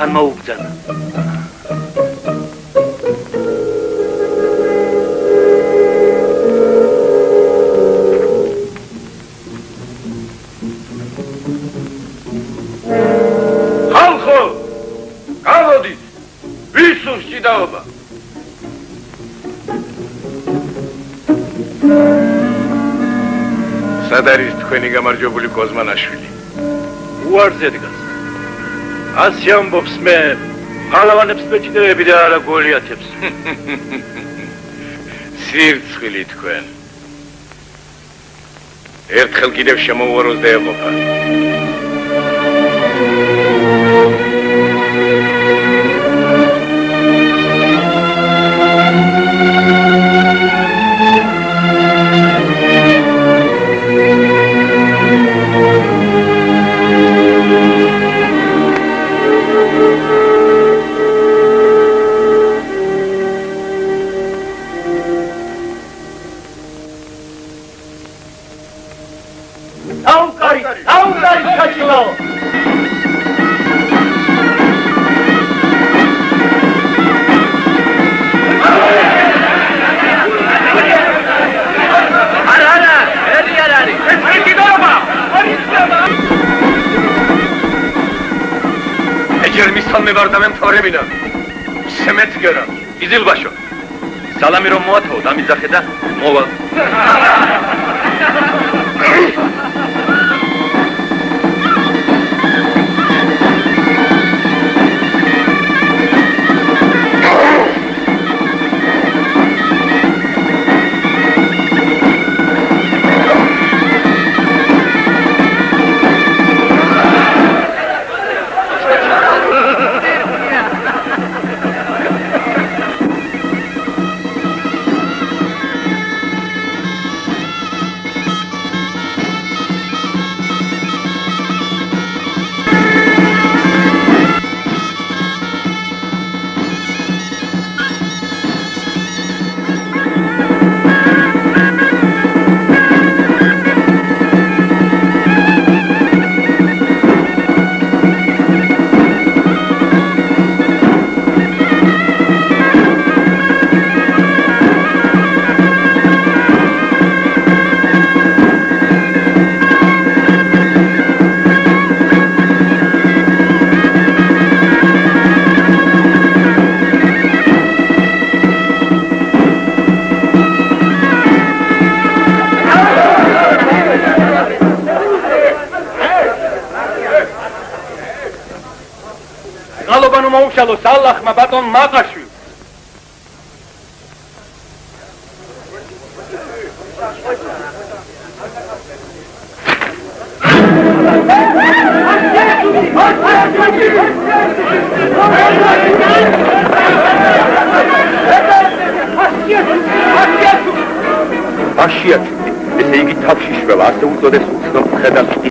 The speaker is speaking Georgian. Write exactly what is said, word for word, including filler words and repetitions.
მან მოუბრძანა. ხალხო, გავოდით, ვის სურს ჭიდაობა? სად არის თქვენი გამარჯვებული კოზმანაშვილი? უარზე დგას. ასე ამბობს მე პალავანებს მეჭიდები და არა გოლიათებს. სირცხვილი თქვენ. ერთხელ კიდევ შემოუაროს და ეყოფა. სემეთგერა იზილბაშო სალამი რომ მოათოვოთ ამიძახე და მოვა მოუშალოს ალლახმა ბატონ მაყაშვილი. აშიათი, ესე იგი თავში შველა, ასე უწოდეს უცნობ ხედავს